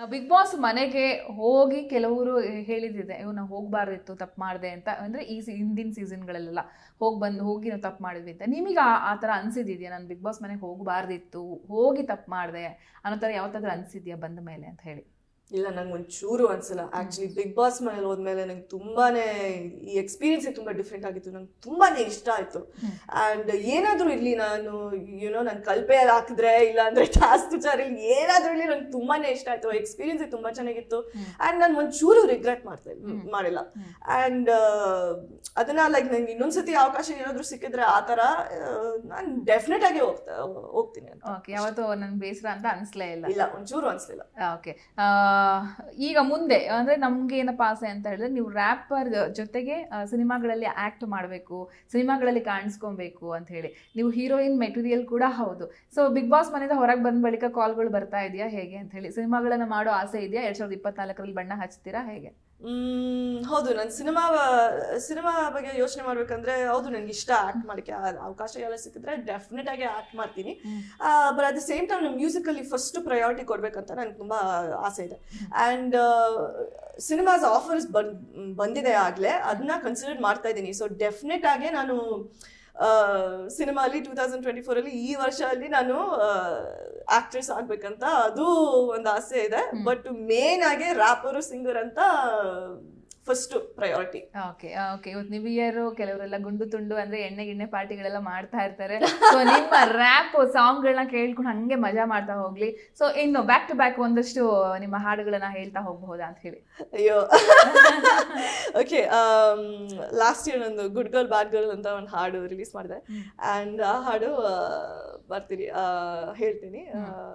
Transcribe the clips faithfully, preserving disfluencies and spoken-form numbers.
Big boss ಮನೆಗೆ ಹೋಗಿ ಕೆಲವರು ಹೇಳಿದಿದೆ ಇವ್ ನಾವು ಹೋಗ್ಬಾರ್ದಿತ್ತು ತಪ್ಪು ಮಾಡಿದೆ ಅಂತ, ಅಂದ್ರೆ ಈ ಹಿಂದಿನ ಸೀಸನ್ಗಳಲ್ಲೆಲ್ಲ ಹೋಗಿ ಬಂದು ಹೋಗಿ ನಾವು ತಪ್ಪು ಮಾಡಿದ್ವಿ ಅಂತ. ನಿಮಗೆ ಆ ಥರ ಅನ್ಸಿದ್ಯಾ ನಾನು ಬಿಗ್ ಬಾಸ್ ಮನೆಗೆ ಹೋಗಬಾರ್ದಿತ್ತು ಹೋಗಿ ತಪ್ಪು ಮಾಡಿದೆ ಅನ್ನೋ ಥರ ಯಾವತ್ತಾದ್ರೂ ಅನ್ಸಿದ್ಯಾ ಬಂದ ಮೇಲೆ ಅಂತ ಹೇಳಿ? ಇಲ್ಲ, ನಂಗೆ ಒಂಚೂರು ಅನ್ಸಲ್ಲ. ಆಕ್ಚುಲಿ ಬಿಗ್ ಬಾಸ್ ಮನೇಲಿ ಹೋದ್ಮೇಲೆ ನಂಗೆ ತುಂಬಾನೇ ಈ ಎಕ್ಸ್ಪೀರಿಯನ್ಸ್ ತುಂಬಾ ಡಿಫ್ರೆಂಟ್ ಆಗಿತ್ತು. ನಂಗೆ ತುಂಬಾನೇ ಇಷ್ಟ ಆಯ್ತು. ಅಂಡ್ ಏನಾದ್ರೂ ಇರ್ಲಿ, ನಾನು ಯುನೋ ನನ್ ಕಲ್ಪೆಯಲ್ಲಿ ಹಾಕಿದ್ರೆ ಇಲ್ಲ ಅಂದ್ರೆ ಟಾಸ್ಕ್ ಚಾರಲ್ಲಿ ಏನಾದ್ರೂ ಇರ್ಲಿ ನಂಗೆ ತುಂಬಾನೇ ಇಷ್ಟ ಆಯ್ತು. ಎಕ್ಸ್ಪೀರಿಯನ್ಸ್ ತುಂಬಾ ಚೆನ್ನಾಗಿತ್ತು. ಅಂಡ್ ನಾನು ಒಂಚೂರು ರಿಗ್ರೆಟ್ ಮಾಡ್ತಾ ಮಾಡಿಲ್ಲ. ಅಂಡ್ ಅದನ್ನ ಲೈಕ್ ನಂಗೆ ಇನ್ನೊಂದ್ಸತಿ ಅವಕಾಶ ಏನಾದ್ರು ಸಿಕ್ಕಿದ್ರೆ ಆ ತರ ನಾನು ಡೆಫಿನೆಟ್ ಆಗಿ ಹೋಗ್ತಾ ಹೋಗ್ತೀನಿ ಅಂತ. ಓಕೆ, ಯಾವತ್ತೂ ನನ್ಗೆ ಬೇಸರ ಅಂತ ಅನ್ಸ್ಲೇ ಇಲ್ಲ? ಇಲ್ಲ, ಒಂಚೂರು ಅನ್ಸ್ಲಿಲ್ಲ. ಓಕೆ, ಈಗ ಮುಂದೆ ಅಂದ್ರೆ ನಮ್ಗೆ ಏನಪ್ಪಾ ಆಸೆ ಅಂತ ಹೇಳಿದ್ರೆ ನೀವು ರ್ಯಾಪರ್ ಜೊತೆಗೆ ಸಿನಿಮಾಗಳಲ್ಲಿ ಆಕ್ಟ್ ಮಾಡಬೇಕು, ಸಿನಿಮಾಗಳಲ್ಲಿ ಕಾಣಿಸ್ಕೊಬೇಕು ಅಂತ ಹೇಳಿ. ನೀವು ಹೀರೋಯಿನ್ ಮೆಟೀರಿಯಲ್ ಕೂಡ ಹೌದು. ಸೊ ಬಿಗ್ ಬಾಸ್ ಮನೆಯಿಂದ ಹೊರಗೆ ಬಂದ ಬಳಿಕ ಕಾಲ್ಗಳು ಬರ್ತಾ ಇದೆಯಾ ಹೇಗೆ ಅಂತ ಹೇಳಿ? ಸಿನಿಮಾಗಳನ್ನ ಮಾಡೋ ಆಸೆ ಇದೆಯಾ? ಎರಡ್ ಸಾವಿರದ ಇಪ್ಪತ್ನಾಲ್ಕರಲ್ಲಿ ಬಣ್ಣ ಹಚ್ತೀರಾ ಹೇಗೆ? ಹ್ಮ್ ಹೌದು, ನಾನು ಸಿನಿಮಾ ಸಿನಿಮಾ ಬಗ್ಗೆ ಯೋಚನೆ ಮಾಡ್ಬೇಕಂದ್ರೆ ಹೌದು ನನ್ಗೆ ಇಷ್ಟ ಆಕ್ಟ್ ಮಾಡಕ್ಕೆ. ಅವಕಾಶ ಎಲ್ಲ ಸಿಕ್ಕಿದ್ರೆ ಡೆಫಿನೆಟ್ ಆಗಿ ಆಕ್ಟ್ ಮಾಡ್ತೀನಿ. But at the same time ನಾನು ಮ್ಯೂಸಿಕಲ್ಲಿ ಫಸ್ಟ್ ಪ್ರಯಾರಿಟಿ ಕೊಡ್ಬೇಕಂತ ನನ್ಗೆ ತುಂಬಾ ಆಸೆ ಇದೆ. ಅಂಡ್ ಸಿನಿಮಾಸ್ ಆಫರ್ಸ್ ಬಂದಿದೆ ಆಗ್ಲೇ, ಅದನ್ನ ಕನ್ಸಿಡರ್ ಮಾಡ್ತಾ ಇದ್ದೀನಿ. ಸೊ ಡೆಫಿನೆಟ್ ಆಗಿ ನಾನು ಸಿನಿಮಾ ಅಲ್ಲಿ ಟೂ ತೌಸಂಡ್ ಟ್ವೆಂಟಿ ಫೋರ್ ಅಲ್ಲಿ ಈ ವರ್ಷ ಅಲ್ಲಿ ನಾನು ಆಕ್ಟ್ರೆಸ್ ಆಗ್ಬೇಕಂತ ಅದು ಒಂದು ಆಸೆ ಇದೆ. ಬಟ್ ಮೇನ್ ಆಗಿ ರ್ಯಾಪರು ಸಿಂಗರ್ ಅಂತ ಫಸ್ಟ್ ಪ್ರಯಾರಿಟಿ. ಓಕೆ ಓಕೆ ಇವತ್ತು ನ್ಯೂ ಇಯರ್ ಕೆಲವರೆಲ್ಲ ಗುಂಡು ತುಂಡು ಅಂದ್ರೆ ಎಣ್ಣೆ ಗಿಣ್ಣೆ ಪಾರ್ಟಿಗಳೆಲ್ಲ ಮಾಡ್ತಾ ಇರ್ತಾರೆ. ಸೊ ನಿಮ್ಮ ರ್ಯಾಪ್ ಸಾಂಗ್ಗಳನ್ನ ಕೇಳ್ಕೊಂಡು ಹಂಗೆ ಮಜಾ ಮಾಡ್ತಾ ಹೋಗ್ಲಿ. ಸೊ ಇನ್ನು ಬ್ಯಾಕ್ ಟು ಬ್ಯಾಕ್ ಒಂದಷ್ಟು ನಿಮ್ಮ ಹಾಡುಗಳನ್ನ ಹೇಳ್ತಾ ಹೋಗಬಹುದಾ ಅಂತ ಹೇಳಿ? ಅಯ್ಯೋ, ಓಕೆ, ಲಾಸ್ಟ್ ಇಯರ್ ಒಂದು ಗುಡ್ ಗರ್ಲ್ ಬ್ಯಾಡ್ ಗರ್ಲ್ ಅಂತ ಒಂದು ಹಾಡು ರಿಲೀಸ್ ಮಾಡಿದೆ. ಅಂಡ್ ಆ ಹಾಡು ಬರ್ತೀನಿ ಹೇಳ್ತೀನಿ.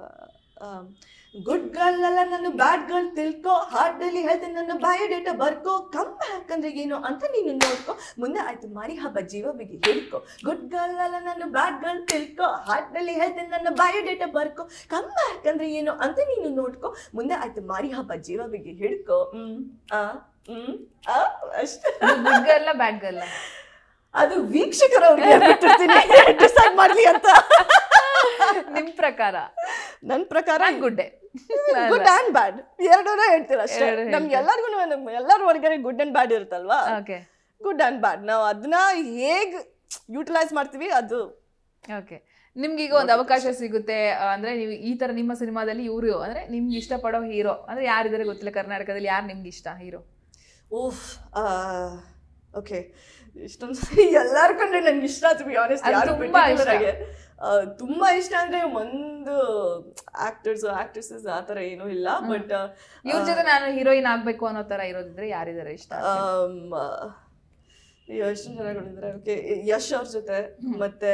ಗುಡ್ ಗರ್ಲ್ ಅಲ್ಲ ನಾನು ಬ್ಯಾಡ್ ಗರ್ಲ್ ತಿಳ್ಕೊ, ಹಾರ್ಡಲ್ಲಿ ಹೇಳ್ತೀನಿ ನನ್ನ ಬಯೋಡೇಟಾ ಬರ್ಕೋ, ಕಮ್ ಬ್ಯಾಕ್ ಅಂದ್ರೆ ಏನು ಅಂತ ನೀನು ನೋಡ್ಕೊ, ಮುಂದೆ ಆಯ್ತು ಮಾರಿ ಹಬ್ಬ ಜೀವ ಬಿಗಿ ಹಿಡ್ಕೊ. ಗುಡ್ ಗರ್ಲ್ ಅಲ್ಲ ನಾನು ಬ್ಯಾಡ್ ಗರ್ಲ್ ತಿಳ್ಕೊ, ಹಾರ್ಡಲ್ಲಿ ಹೇಳ್ತೀನಿ ನನ್ನ ಬಯೋಡೇಟಾ ಬರ್ಕೋ, ಕಮ್ ಬ್ಯಾಕ್ ಅಂದ್ರೆ ಏನು ಅಂತ ನೀನು ನೋಡ್ಕೊ, ಮುಂದೆ ಆಯ್ತು ಮಾರಿ ಹಬ್ಬ ಜೀವ ಬಿಗಿ ಹಿಡ್ಕೊ. ಹ್ಮ್ ಆ ಹ್ಮ್ ಆ ಅಷ್ಟೇ. ಗುಡ್ ಗರ್ಲ್ ಬ್ಯಾಡ್ ಗರ್ಲ್ ಅದು ವೀಕ್ಷಕರವ್ರಿಗೆ ಬಿಟ್ಟಿರ್ತೀನಿ ಡಿಸೈಡ್ ಮಾಡ್ಲಿ ಅಂತ. ನಿಮ್ ಪ್ರಕಾರ? ನನ್ ಪ್ರಕಾರ ಗುಡ್ ಗುಡ್ ಅಂಡ್ ಬ್ಯಾಡ್ ಎರಡೂನ ಹೇಳ್ತೀರ ಅಷ್ಟೇ. ನಮ್ಗೆ ಎಲ್ಲರಿಗೂ ಎಲ್ಲರ ಹೊರಗಡೆ ಗುಡ್ ಅಂಡ್ ಬ್ಯಾಡ್ ಇರುತ್ತಲ್ವಾ, ಗುಡ್ ಅಂಡ್ ಬ್ಯಾಡ್ ನಾವು ಅದನ್ನ ಹೇಗ್ ಯೂಟಿಲೈಸ್ ಮಾಡ್ತೀವಿ ಅದು. ಓಕೆ, ನಿಮ್ಗೆ ಈಗ ಒಂದು ಅವಕಾಶ ಸಿಗುತ್ತೆ ಅಂದ್ರೆ ನೀವು ಈ ತರ ನಿಮ್ಮ ಸಿನಿಮಾದಲ್ಲಿ ಇವರು ಅಂದ್ರೆ ನಿಮ್ಗೆ ಇಷ್ಟಪಡೋ ಹೀರೋ ಅಂದ್ರೆ ಯಾರಿದ್ದಾರೆ ಗೊತ್ತಿಲ್ಲ ಕರ್ನಾಟಕದಲ್ಲಿ, ಯಾರು ನಿಮ್ಗೆ ಇಷ್ಟ ಹೀರೋ? ಓಹ್ ಓಕೆ, ಇಷ್ಟೊಂದು ಎಲ್ಲಾರ ಕಂಡ್ರೆ ನನ್ಗೆ ಇಷ್ಟ ಟು ಬಿ ಆನೆಸ್ಟ್. ಯಾರು ತುಂಬಾ ಇಷ್ಟ ಅಂದ್ರೆ ಒಂದು ಆಕ್ಟರ್ಸ್ ಆಕ್ಟ್ರೆಸಸ್ ಆ ತರ ಏನೂ ಇಲ್ಲ. ಬಟ್ ಇವ್ರ ಜೊತೆ ನಾನು ಹೀರೋಯಿನ್ ಆಗ್ಬೇಕು ಅನ್ನೋ ತರ ಇರೋದಿದ್ರೆ ಯಾರಿದ್ದಾರೆ ಇಷ್ಟ? ಎಷ್ಟು ಜನಗಳಿದ್ರೆ ಓಕೆ, ಯಶ್ ಅವ್ರ ಜೊತೆ ಮತ್ತೆ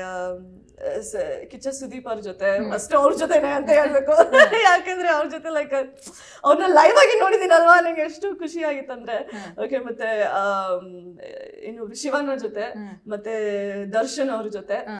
ಕಿಚ್ಚ ಸುದೀಪ್ ಅವ್ರ ಜೊತೆ ಅಷ್ಟೇ ಅವ್ರ ಜೊತೆನೆ ಅಂತ ಹೇಳ್ಬೇಕು. ಯಾಕಂದ್ರೆ ಅವ್ರ ಜೊತೆ ಲೈಕ್ ಅವ್ರನ್ನ ಲೈವ್ ಆಗಿ ನೋಡಿದೀನಲ್ವಾ, ನಂಗೆ ಎಷ್ಟು ಖುಷಿ ಆಗಿತ್ತಂದ್ರೆ. ಓಕೆ, ಮತ್ತೆ ಇನ್ನು ಶಿವನ್ ಅವ್ರ ಜೊತೆ ಮತ್ತೆ ದರ್ಶನ್ ಅವ್ರ ಜೊತೆ